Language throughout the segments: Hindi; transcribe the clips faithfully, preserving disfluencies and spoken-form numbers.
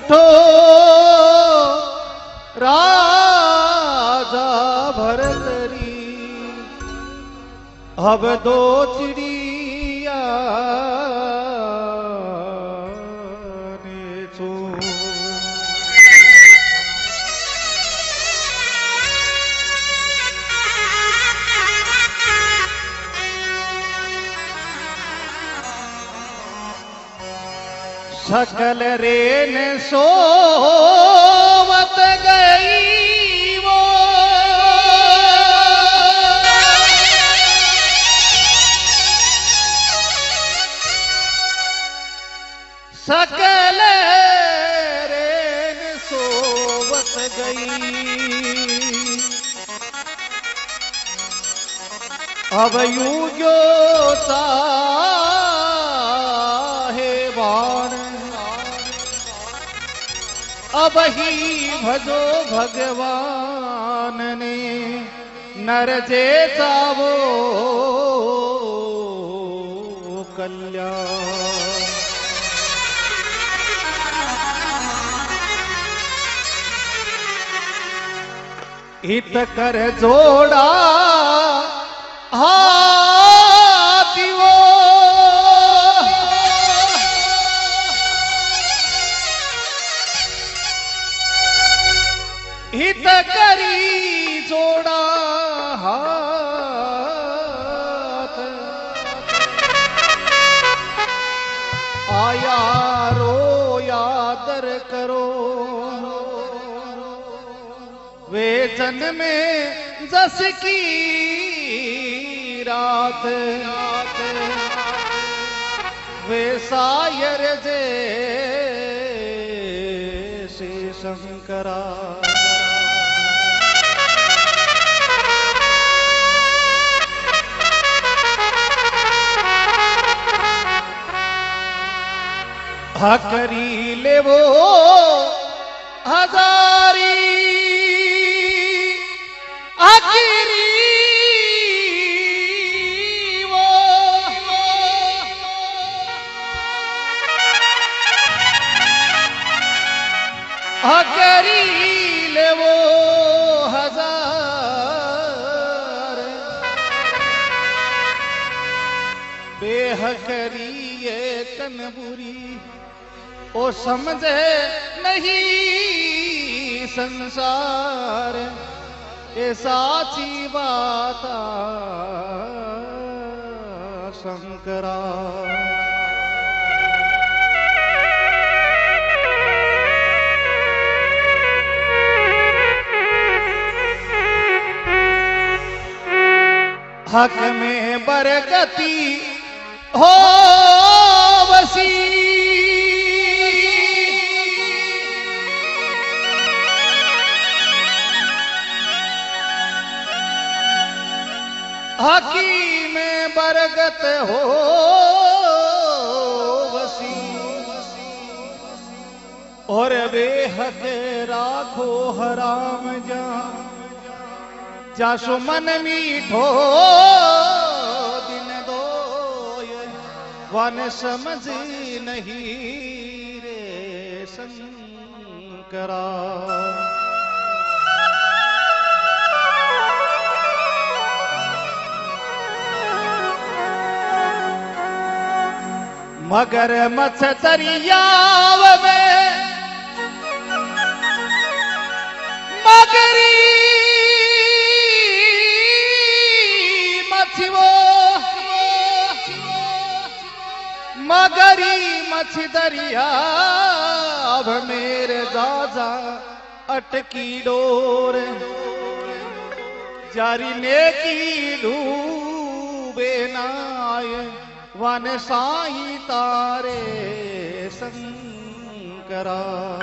उठो राजा भरतरी, अब दो चिड़िया ने चूं। सकल रेन सोवत गई वो, सकल रेन सोवत गई, अब यूं जो साहेबान अब ही भजो भगवान ने, नर जेता वो कल्याण। हित कर जोड़ा हाथी वो, हित करी जोड़ा हाथ, आया रो यादर करो, वे जन में जस की रात, वे सायर जे से शंकरा। हकरी ले वो हजारी, हकरी वो हकरी ले वो हजार, बेहकरी ये तन बुरी, ओ समझे नहीं संसार, ये साची बात शंकरा। हक में बरकती हो वसी, हकी में बरकत हो वसी, और बेहक राखो हराम जा, जासु मन मीठो दिन दो, वन समझ नहीं रे शंकरा। मगर मछ दरियाव में मगरी मछी वो, मगरी मछ दरियाव मेरे दादा अटकी डोर, जारी ने की डूबे नाय, वन साई तारे शंकरा।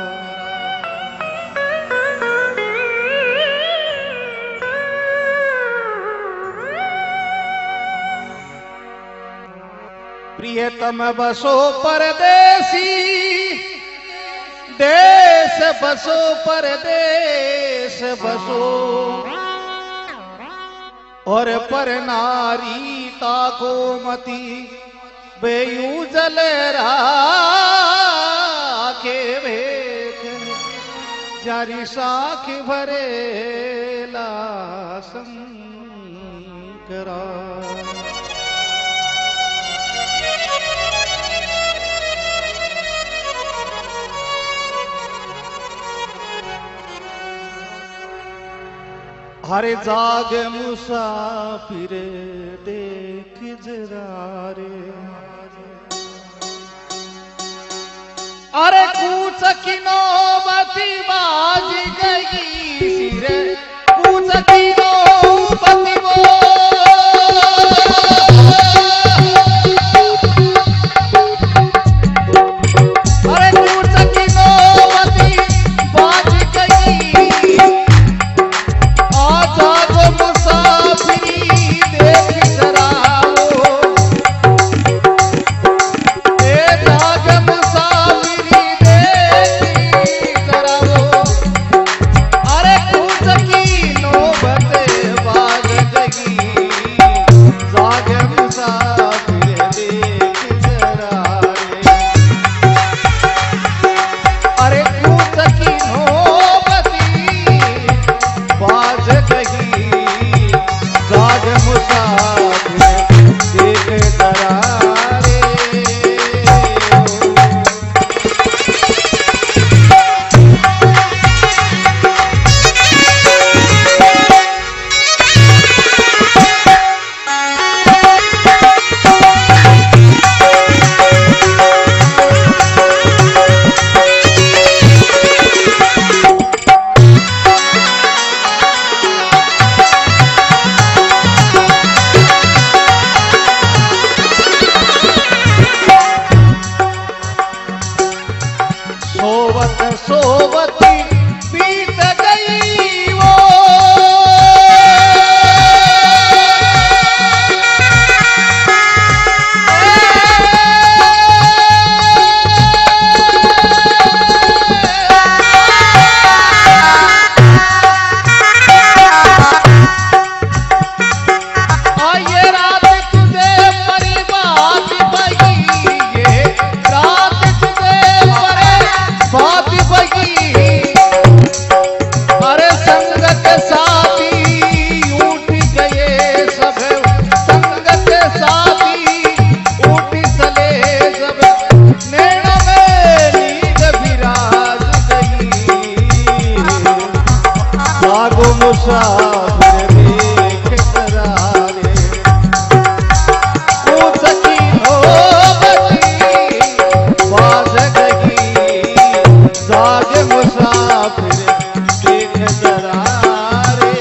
प्रियतम बसो परदेसी, देश बसो परदेश बसो, और पर नारी ताको मती, बेयू जल राखे वे जारी साखी भरेला शंकरा। हरे जाग मुसाफिर देख जरा रे, अरे कूच की नौबती बाज गई सिरे, कूच की नौबती वो अरे कूच की नौबती बाज गई, जागो मुसाफिरी देख जरा वो, ए जाग मुसाफिरी देख जरा वो, अरे कूच की नौबत बाज गई, जाग मुसाफिर देख जरा रे, अरे कूच की नौबती बाज गई, जाग मुसाफिर देख जरा रे। सोवत सोवती बीत गई वो, ये रात तुझे परी बात बगी, ये रात तुझे परे बात बगी, अरे संग के साथी उठ गए सब, संग के साथी उठ चले सब, नैन में नींद विराज गई, जागो मुसाफिर देख जरा रे, कूच की नौबती बाज गई, जाग मुसाफिर देख जरा रे।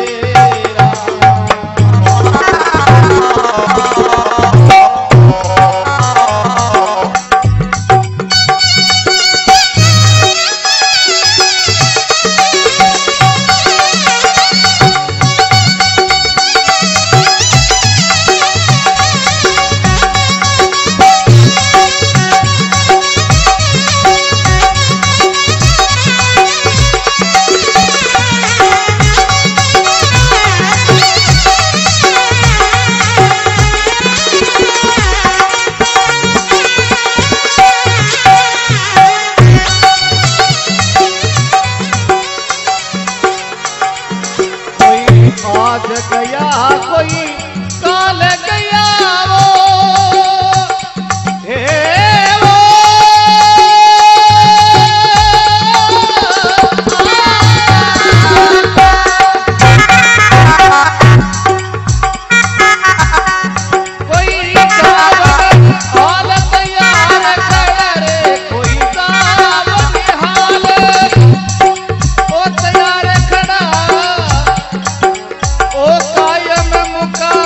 आज गया कोई काल गया वो, हे वो कोई सावन हाल तैयार करे, कोई सावन हाल ओ तैयार खड़ा, ओ कायम मुका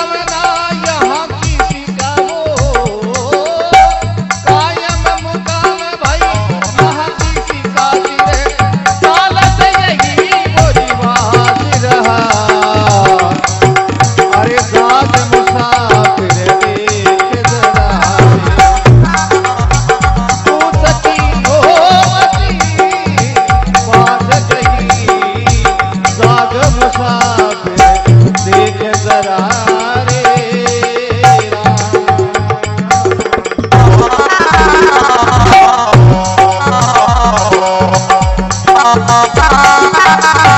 हाँ